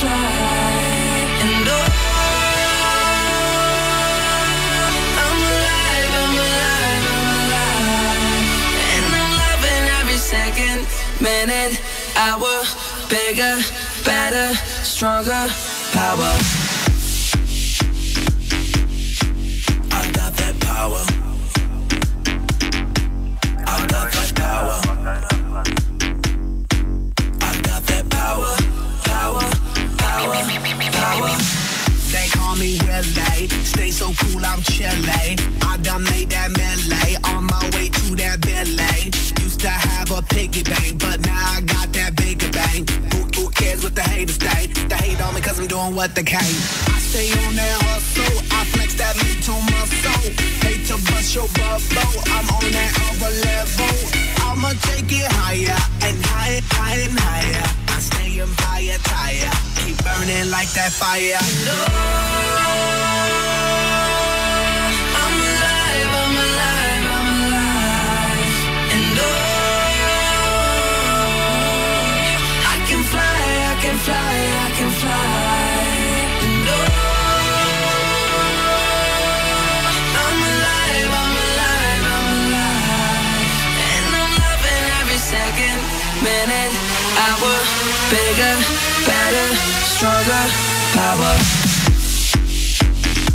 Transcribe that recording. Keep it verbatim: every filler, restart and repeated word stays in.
fly. And oh, I'm alive, I'm alive, I'm alive. And I'm loving every second, minute, hour. Bigger, better, stronger, power. I got that power. I got that power. I got that power. Power, power, power. They call me Willie, stay so cool, I'm chillin'. I done made that melee, on my way to that Billy. Used to have a piggy bank, but now I got that bigger bang. Who, who cares what the haters say? They hate on me cause I'm doing what they can. I stay on that hustle, I flex that mental muscle. Hate to bust your bubble, I'm on that other level. I'ma take it higher, and higher, higher, and higher. I stay in fire, tire, keep burning like that fire. No, I'm alive, I'm alive, I'm alive. And oh, I can fly, I can fly, I can fly. And oh, I'm alive, I'm alive, I'm alive. And I'm loving every second, minute, hour. Bigger, better, stronger, power.